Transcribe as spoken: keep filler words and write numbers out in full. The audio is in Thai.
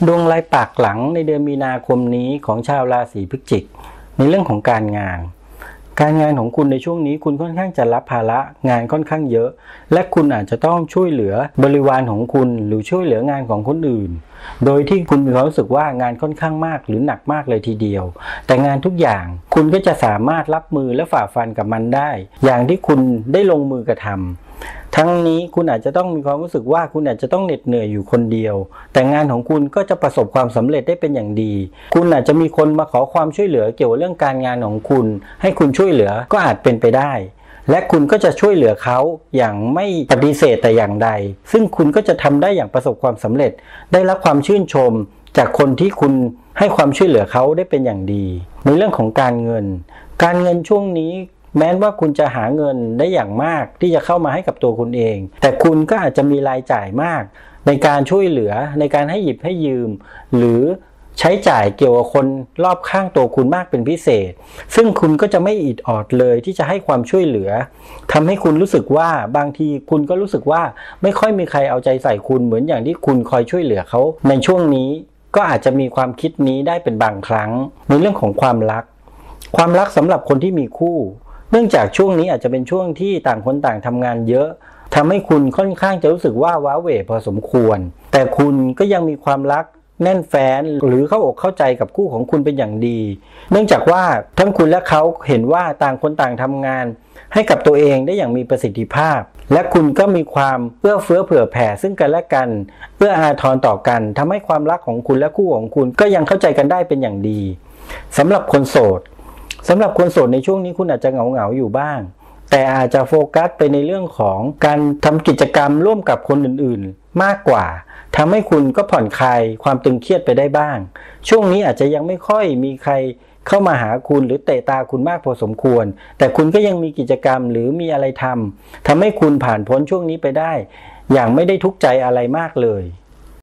ดวงรายปักหลังในเดือนมีนาคมนี้ของชาวราศีพฤศจิกในเรื่องของการงานการงานของคุณในช่วงนี้คุณค่อนข้างจะรับภาระงานค่อนข้างเยอะและคุณอาจจะต้องช่วยเหลือบริวารของคุณหรือช่วยเหลืองานของคนอื่นโดยที่คุณมีความรู้สึกว่างานค่อนข้างมากหรือหนักมากเลยทีเดียวแต่งานทุกอย่างคุณก็จะสามารถรับมือและฝ่าฟันกับมันได้อย่างที่คุณได้ลงมือกระทำทั้งนี้คุณอาจจะต้องมีความรู้สึกว่าคุณอาจจะต้องเหน็ดเหนื่อยอยู่คนเดียวแต่งานของคุณก็จะประสบความสำเร็จได้เป็นอย่างดีคุณอาจจะมีคนมาขอความช่วยเหลือเกี่ยวกับเรื่องการงานของคุณให้คุณช่วยเหลือก็อาจเป็นไปได้และคุณก็จะช่วยเหลือเขาอย่างไม่ปฏิเสธแต่อย่างใดซึ่งคุณก็จะทำได้อย่างประสบความสำเร็จได้รับความชื่นชมจากคนที่คุณให้ความช่วยเหลือเขาได้เป็นอย่างดีในเรื่องของการเงินการเงินช่วงนี้แม้ว่าคุณจะหาเงินได้อย่างมากที่จะเข้ามาให้กับตัวคุณเองแต่คุณก็อาจจะมีรายจ่ายมากในการช่วยเหลือในการให้หยิบให้ยืมหรือใช้จ่ายเกี่ยวกับคนรอบข้างตัวคุณมากเป็นพิเศษซึ่งคุณก็จะไม่อิดออดเลยที่จะให้ความช่วยเหลือทำให้คุณรู้สึกว่าบางทีคุณก็รู้สึกว่าไม่ค่อยมีใครเอาใจใส่คุณเหมือนอย่างที่คุณคอยช่วยเหลือเขาในช่วงนี้ก็อาจจะมีความคิดนี้ได้เป็นบางครั้งในเรื่องของความรักความรักสำหรับคนที่มีคู่เนื่องจากช่วงนี้อาจจะเป็นช่วงที่ต่างคนต่างทำงานเยอะทำให้คุณค่อนข้างจะรู้สึกว่าว้าเหวพอสมควรแต่คุณก็ยังมีความรักแน่นแฟ้นหรือเข้าอกเข้าใจกับคู่ของคุณเป็นอย่างดีเนื่องจากว่าทั้งคุณและเขาเห็นว่าต่างคนต่างทำงานให้กับตัวเองได้อย่างมีประสิทธิภาพและคุณก็มีความเอื้อเฟื้อเผื่อแผ่ซึ่งกันและกันเอื้ออาทรต่อกันทำให้ความรักของคุณและคู่ของคุณก็ยังเข้าใจกันได้เป็นอย่างดีสำหรับคนโสดสำหรับคนโสดในช่วงนี้คุณอาจจะเหงาๆอยู่บ้างแต่อาจจะโฟกัสไปในเรื่องของการทำกิจกรรมร่วมกับคนอื่นๆมากกว่าทำให้คุณก็ผ่อนคลายความตึงเครียดไปได้บ้างช่วงนี้อาจจะยังไม่ค่อยมีใครเข้ามาหาคุณหรือเตะตาคุณมากพอสมควรแต่คุณก็ยังมีกิจกรรมหรือมีอะไรทำทำให้คุณผ่านพ้นช่วงนี้ไปได้อย่างไม่ได้ทุกข์ใจอะไรมากเลย